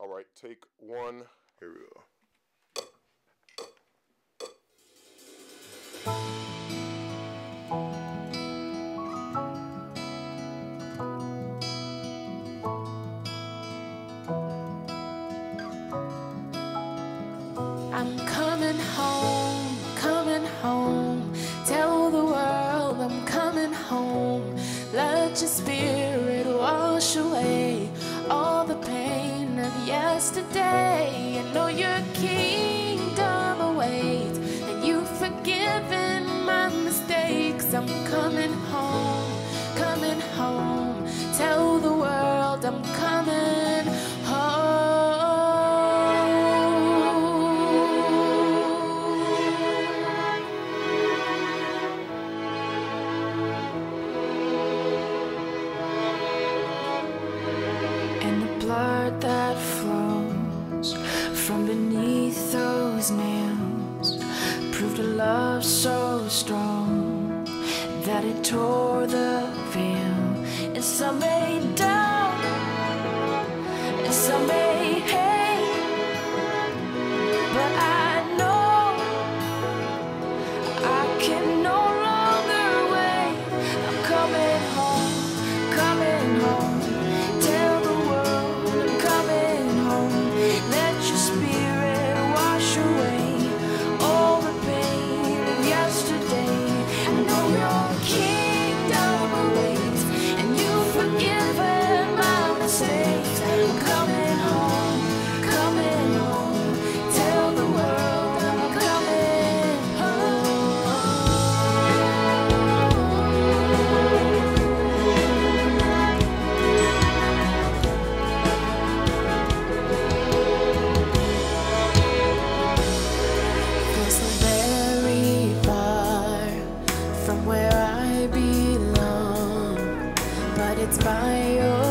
All right, take one. Here we go. I'm coming home. Tell the world I'm coming home. Let your spirit wash away all the pain of yesterday. I know your kingdom awaits, and you've forgiven my mistakes. I'm coming home. Tell the world I'm coming home. Blood that flows from beneath those nails proved a love so strong that it tore the veil. And some may doubt, and some may hate, but I know I can no longer wait. I'm coming home. Tell the world I'm coming home. Let your spirit wash away all the pain of yesterday. I know your kingdom awaits, and you've forgiven my mistakes. I'm coming home. Tell the world I'm coming from where I belong, but it's by your